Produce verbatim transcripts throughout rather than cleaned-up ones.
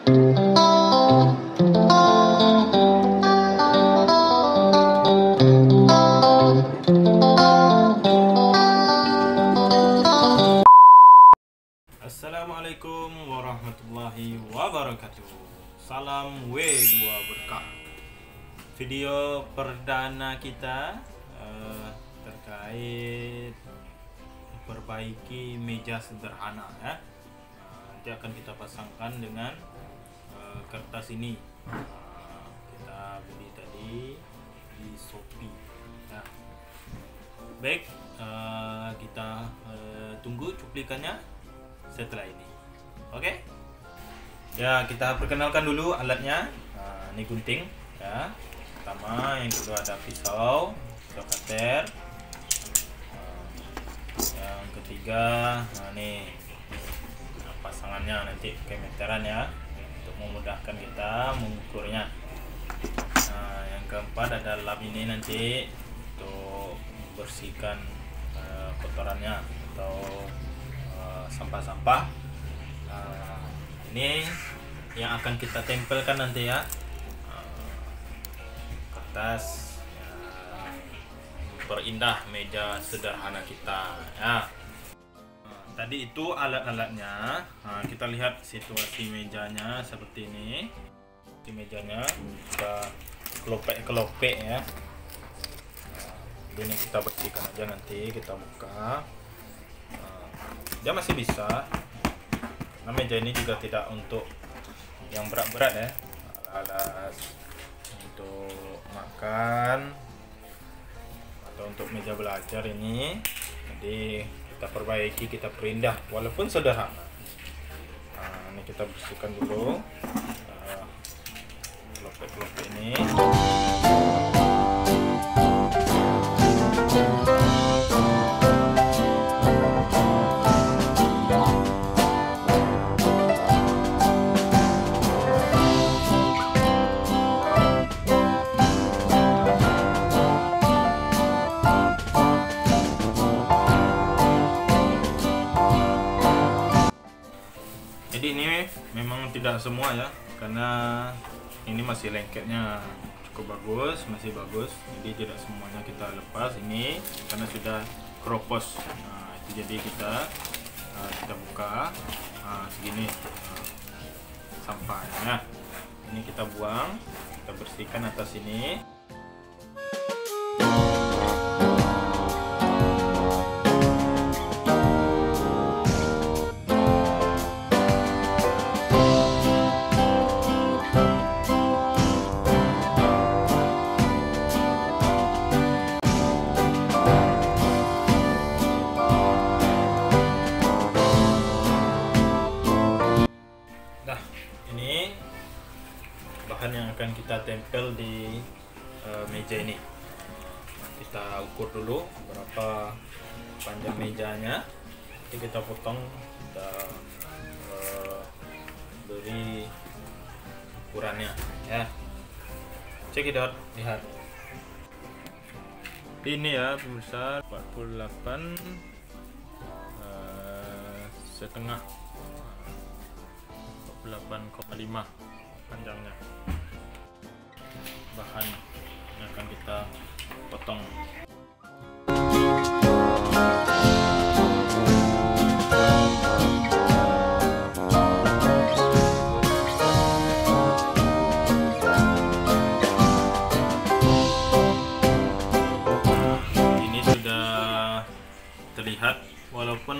Assalamualaikum warahmatullahi wabarakatuh. Salam W dua Berkah. Video perdana kita uh, terkait memperbaiki meja sederhana ya. Uh, nanti akan kita pasangkan dengan uh, kertas ini. Uh, kita beli tadi di Shopee. Ya. Baik, uh, kita uh, tunggu cuplikannya setelah ini. Oke, ya kita perkenalkan dulu alatnya. Nah, ini gunting ya, pertama. Yang kedua ada pisau, pisau cutter. Yang ketiga, nah ini nah, pasangannya nanti pakai meteran ya, untuk memudahkan kita mengukurnya. Nah, yang keempat ada lap ini nanti untuk membersihkan uh, kotorannya atau sampah-sampah. Uh, ini yang akan kita tempelkan nanti ya, uh, kertas ya, perindah meja sederhana kita ya. Uh, tadi itu alat-alatnya. Uh, kita lihat situasi mejanya seperti ini. Di mejanya kita kelopek-kelopek ya. Uh, ini kita bersihkan aja, nanti kita buka. Dia masih bisa, karena meja ini juga tidak untuk yang berat-berat ya, alas untuk makan atau untuk meja belajar ini. Jadi kita perbaiki, kita perindah walaupun sederhana. Nah, ini kita bersihkan dulu kelopek-kelopek uh, ini. Jadi ini memang tidak semua ya, karena ini masih lengketnya cukup bagus, masih bagus. Jadi tidak semuanya kita lepas ini karena sudah keropos. Nah, itu jadi kita uh, kita buka uh, segini uh, sampahnya. Ini kita buang, kita bersihkan atas ini. Bahan yang akan kita tempel di uh, meja ini, kita ukur dulu berapa panjang mejanya. Nanti kita potong, kita uh, beri ukurannya ya. Cekidot, lihat ini ya pemirsa, empat puluh delapan uh, setengah, empat puluh delapan koma lima panjangnya. Bahan yang akan kita potong. Ini sudah terlihat walaupun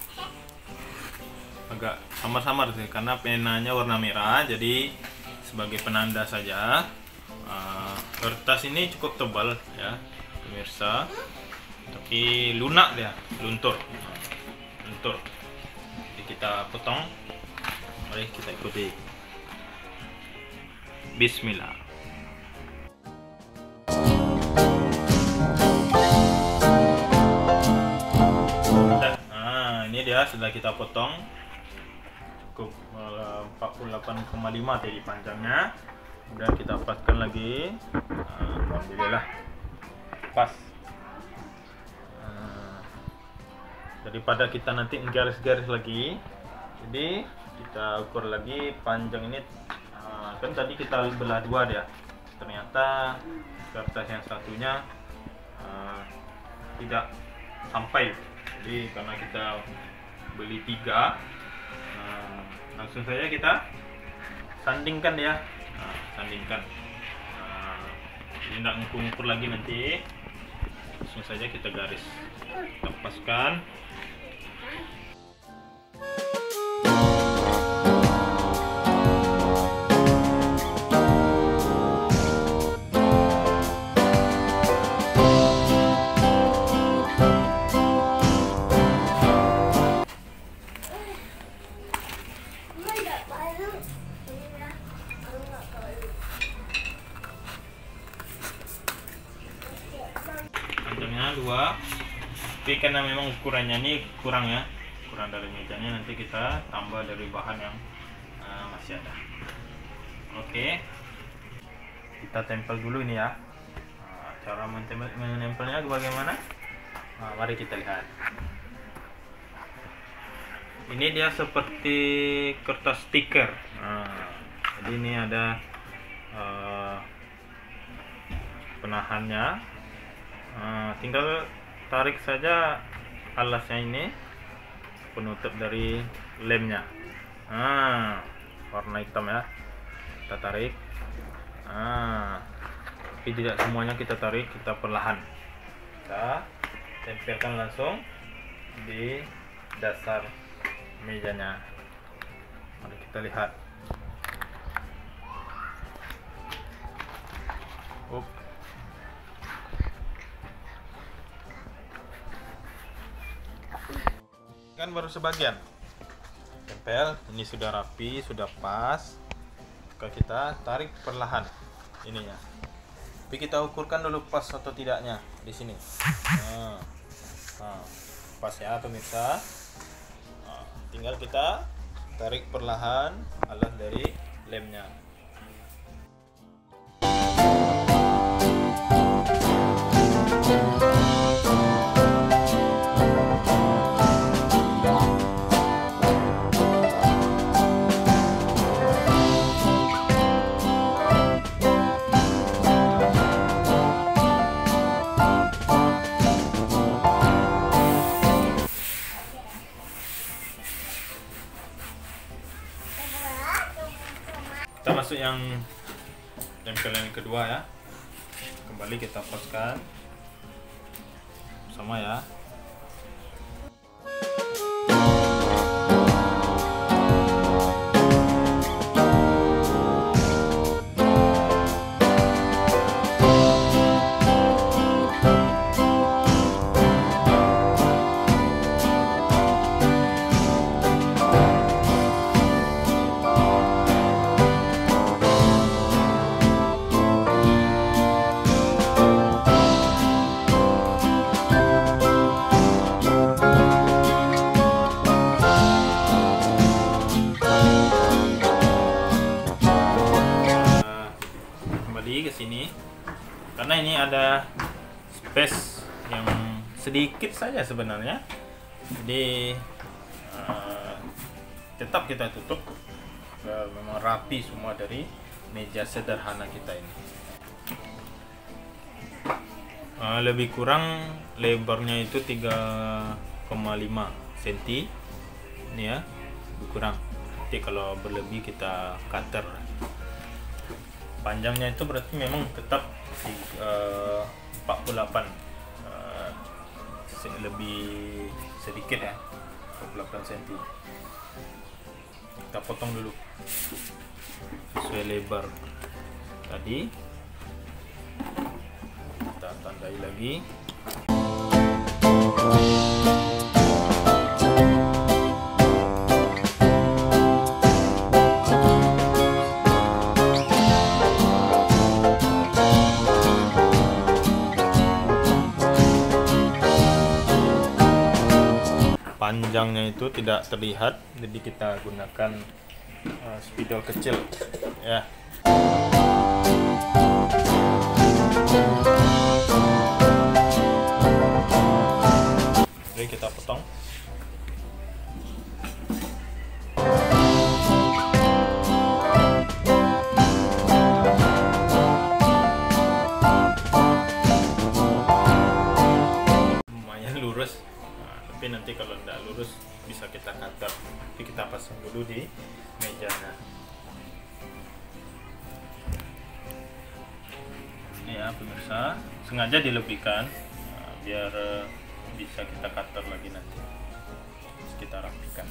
agak samar-samar sih, karena penanya warna merah, jadi sebagai penanda saja. Uh, kertas ini cukup tebal ya pemirsa, tapi lunak dia, luntur luntur. Jadi kita potong. Mari kita ikuti. Bismillah. Nah, ini dia sudah kita potong, cukup uh, empat puluh delapan koma lima tadi panjangnya. Kemudian kita paskan lagi. Nah, alhamdulillah pas. Nah, daripada kita nanti garis-garis lagi, jadi Kita ukur lagi panjang ini. Nah, kan tadi kita belah dua dia, ternyata kertas yang satunya uh, tidak sampai. Jadi karena kita beli tiga, uh, langsung saja kita sandingkan ya. Nah, sandingkan. Nah, ini tidak ngukur lagi nanti, langsung saja kita garis, kita paskan. Panjangnya dua, tapi karena memang ukurannya ini kurang ya, kurang dari mejanya, nanti kita tambah dari bahan yang uh, masih ada. Oke, kita tempel dulu ini ya. Nah, cara mentempel, menempelnya bagaimana? Nah, mari kita lihat. Ini dia seperti kertas stiker. Nah, jadi ini ada uh, penahannya. Nah, tinggal tarik saja alasnya ini, penutup dari lemnya. Nah, warna hitam ya, kita tarik. Nah, tapi tidak semuanya kita tarik, kita perlahan. Kita tempelkan langsung di dasar mejanya. Mari kita lihat. Up. Kan baru sebagian tempel, ini sudah rapi, sudah pas. Maka kita tarik perlahan ininya, tapi kita ukurkan dulu pas atau tidaknya di sini. Nah, nah, pas ya pemirsa. Nah, tinggal kita tarik perlahan alas dari lemnya. Kita masuk yang tempelan yang kedua ya. Kembali kita paskan sama ya. Ke sini karena ini ada space yang sedikit saja sebenarnya, jadi uh, tetap kita tutup. Uh, memang rapi semua dari meja sederhana kita ini. Uh, lebih kurang lebarnya itu tiga koma lima sentimeter ini ya, lebih kurang. Nanti kalau berlebih kita cutter. Panjangnya itu berarti memang tetap di uh, empat puluh delapan, uh, lebih sedikit ya, empat puluh delapan sentimeter. Kita potong dulu sesuai lebar tadi, kita tandai lagi. Panjangnya itu tidak terlihat, jadi kita gunakan uh, spidol kecil ya. Jadi kita potong. pasang dulu di mejanya. Ya pemirsa, sengaja dilebihkan nah, biar uh, bisa kita cutter lagi nanti. Terus kita rapikan.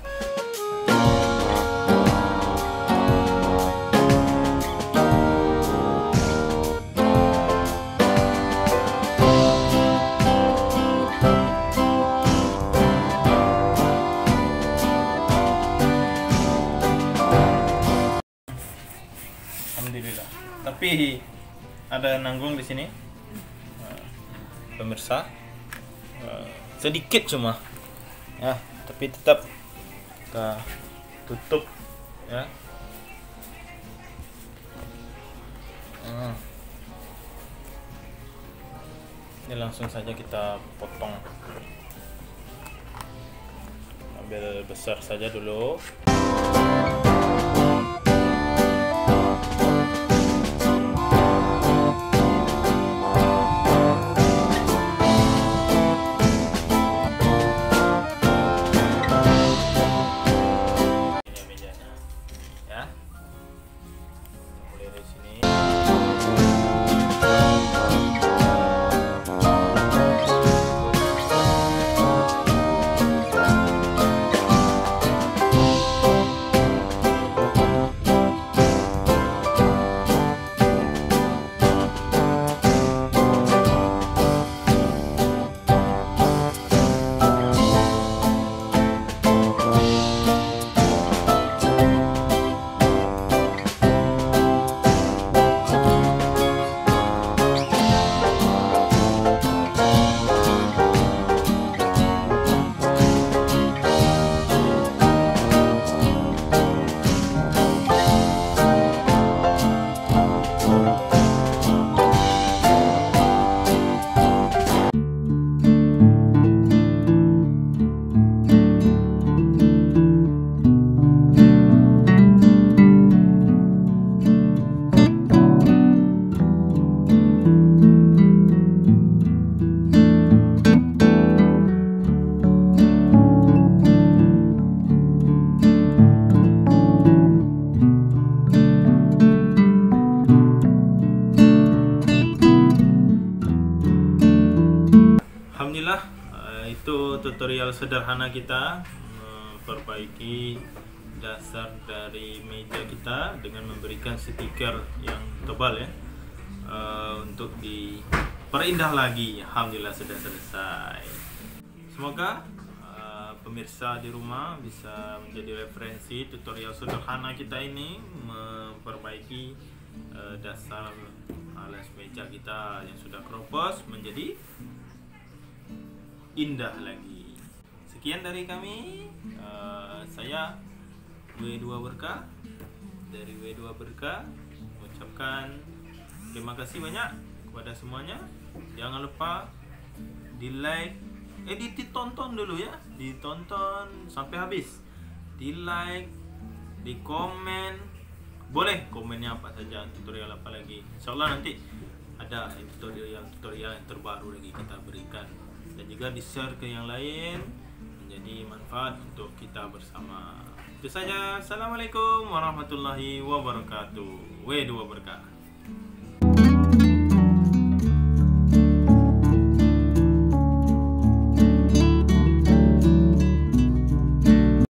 Alhamdulillah. Tapi ada nanggung di sini, nah, pemirsa, uh, sedikit cuma, ya, tapi tetap kita tutup, ya. Hmm. Ini langsung saja kita potong, ambil besar saja dulu. Alhamdulillah, itu tutorial sederhana kita memperbaiki dasar dari meja kita dengan memberikan stiker yang tebal, ya, untuk diperindah lagi. Alhamdulillah sudah selesai. Semoga uh, pemirsa di rumah bisa menjadi referensi tutorial sederhana kita ini memperbaiki uh, dasar alas meja kita yang sudah keropos menjadi indah lagi. Sekian dari kami, uh, saya W dua Berkah dari W dua Berkah mengucapkan terima kasih banyak kepada semuanya. Jangan lupa di like, eh ditonton dulu ya, ditonton sampai habis, di like, di komen, boleh komennya apa saja, tutorial apa lagi. Insyaallah nanti ada tutorial-tutorial yang terbaru lagi kita berikan, dan juga di-share ke yang lain menjadi manfaat untuk kita bersama. Itu saja. Assalamualaikum warahmatullahi wabarakatuh. W dua Berkah.